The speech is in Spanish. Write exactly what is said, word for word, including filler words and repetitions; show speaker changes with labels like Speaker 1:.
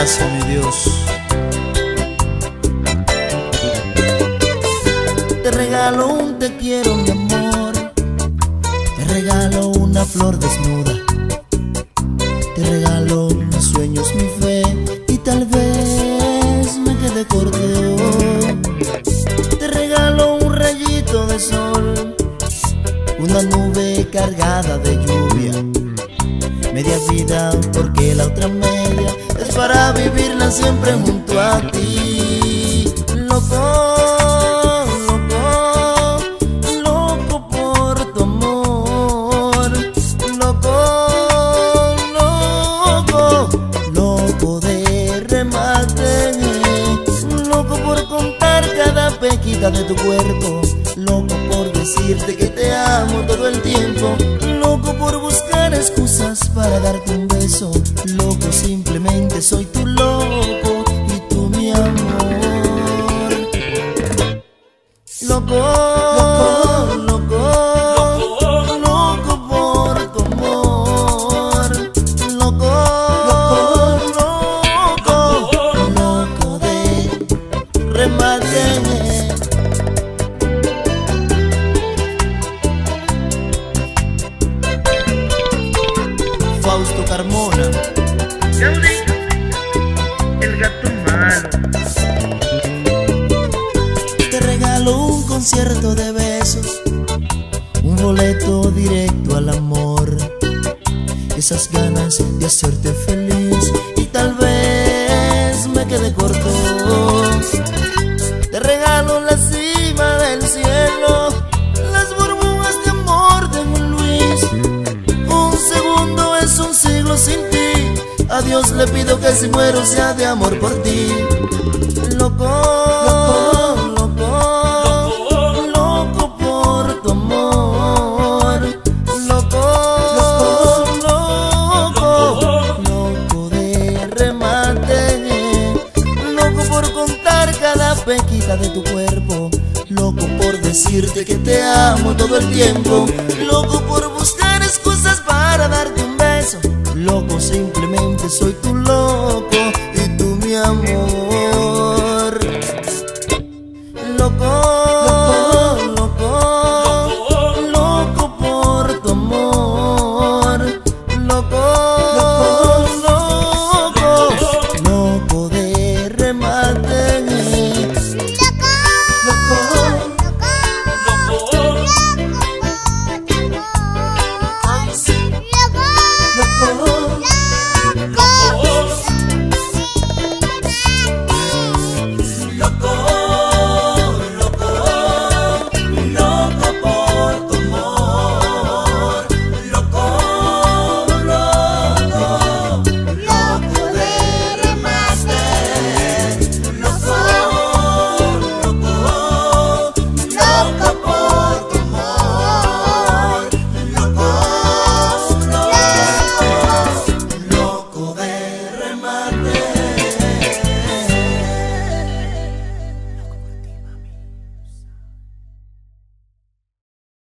Speaker 1: Gracias, mi Dios.
Speaker 2: Te regalo un te quiero, mi amor. Te regalo una flor desnuda. Te regalo mis sueños, mi fe, y tal vez me quede corto. Te regalo un rayito de sol, una nube cargada de lluvia, media vida porque la otra media es para vivirla siempre junto a ti. Loco, loco, loco por tu amor. Loco, loco, loco de remate. Loco por contar cada pequita de tu cuerpo. Loco por decirte que te amo todo el tiempo. Loco por buscar excusas para darte un beso. Loco, simplemente soy tu loco y tú mi amor. Loco, loco, loco, loco por tu amor. Loco, loco, loco, loco de remate. Fausto Carmona,
Speaker 3: Gaudí, el gato malo.
Speaker 2: te regalo un concierto de besos, un boleto directo al amor, esas ganas de hacerte feliz, y tal vez me quede corto. Te regalo la cima del cielo, las burbujas de amor de Juan Luis. Un segundo es un siglo sin ti. A Dios le pido que si muero sea de amor por ti. Loco, loco, loco por tu amor. Loco, loco, loco de remate. Loco por contar cada pequita de tu cuerpo. Loco por decirte que te amo todo el tiempo. Loco por buscar excusas para darte un beso. Loco, simplemente soy tu loco y tú mi amor. Loco.